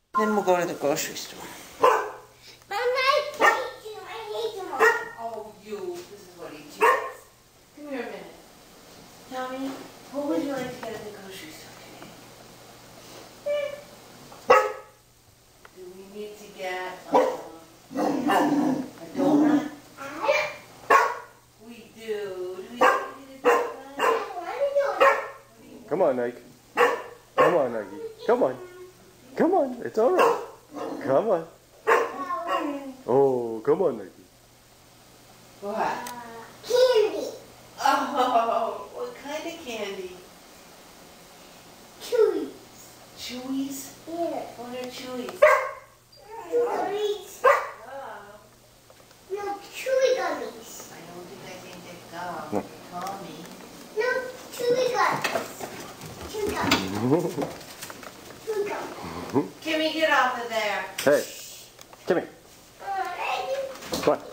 Then we'll go to the grocery store. But I hate you. Oh, you. This is what he does. Come here a minute. Tommy, what would you like to get at the grocery store today? Do we need to get a donut? We do. Do we need to get a donut? Come on, Nike. Come on, Nike. Come on. Come on. It's all right. Come on. Oh, come on, Nike. What? Candy. Oh, what kind of candy? Chewy. Chewies? Yeah. What are Chewies? Chewies. Oh. No, chewy gummies. I don't think I can get gum. Tommy. No, chewy gummies. Chewy gummies. Chewy gummies. Kimmy, get off of there. Hey, come here. Come on.